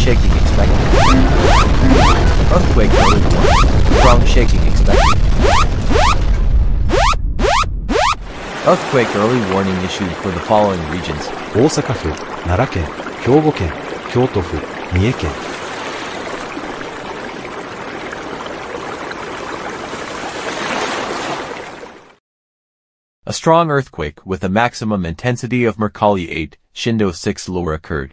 shaking expected. Earthquake early warning. Strong shaking expected. Earthquake early warning issued for the following regions. 大阪府、奈良県、兵庫県、京都府、三重県。 A strong earthquake with a maximum intensity of Mercalli 8, Shindo 6 lower occurred.